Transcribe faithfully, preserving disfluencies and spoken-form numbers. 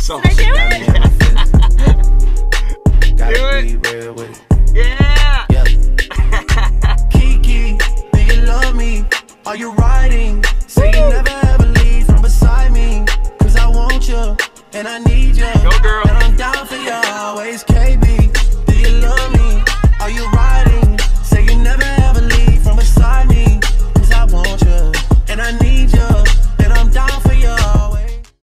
So Can I do it? Gotta be real with it. Yeah. Yeah. Kiki, do you love me? Are you riding? Say you never ever leave from beside me. Cause I want you, and I need